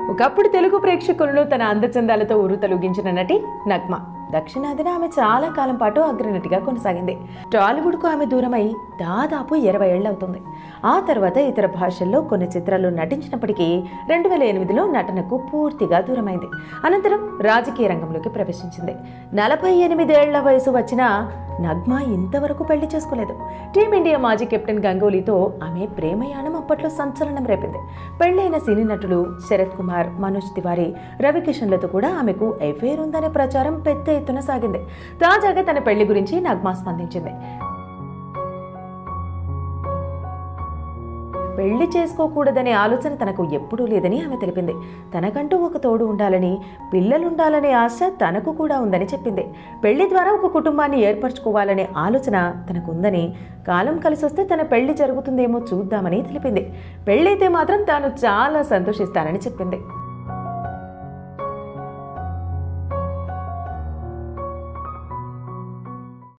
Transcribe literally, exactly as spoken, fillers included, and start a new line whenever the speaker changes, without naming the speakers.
ఒకప్పుడు తెలుగు ప్రేక్షకులను తన అందచందాలతో ఉరుతలుగించిన నటి నగ్మ. దక్షిణాదిన ఆమె చాలా కాలం పాటు అగ్రనటిగా కొనసాగింది. టాలీవుడ్కు ఆమె దూరమై దాదాపు ఇరవై ఏళ్లవుతుంది. ఆ తర్వాత ఇతర భాషల్లో కొన్ని చిత్రాల్లో నటించినప్పటికీ రెండు వేల ఎనిమిదిలో నటనకు పూర్తిగా దూరమైంది. అనంతరం రాజకీయ రంగంలోకి ప్రవేశించింది. నలభై ఎనిమిదేళ్ల వయసు వచ్చిన నగ్మ ఇంతవరకు పెళ్లి చేసుకోలేదు. టీమిండియా మాజీ కెప్టెన్ గంగూలీతో ఆమె ప్రేమయాణం అప్పట్లో సంచలనం రేపింది. పెళ్లైన సినీ నటులు శరత్ కుమార్, మనోజ్ తివారీ, రవికిషన్లతో కూడా ఆమెకు ఎఫైర్ ఉందనే ప్రచారం పెద్ద ఎత్తున సాగింది. తాజాగా తన పెళ్లి గురించి నగ్మ స్పందించింది. పెళ్లి చేసుకోకూడదనే ఆలోచన తనకు ఎప్పుడూ లేదని ఆమె తెలిపింది. తనకంటూ ఒక తోడు ఉండాలని, పిల్లలుండాలనే ఆశ తనకు కూడా ఉందని చెప్పింది. పెళ్లి ద్వారా ఒక కుటుంబాన్ని ఏర్పరచుకోవాలనే ఆలోచన తనకుందని, కాలం కలిసొస్తే తన పెళ్లి జరుగుతుందేమో చూద్దామని తెలిపింది. పెళ్ళైతే మాత్రం తాను చాలా సంతోషిస్తానని చెప్పింది.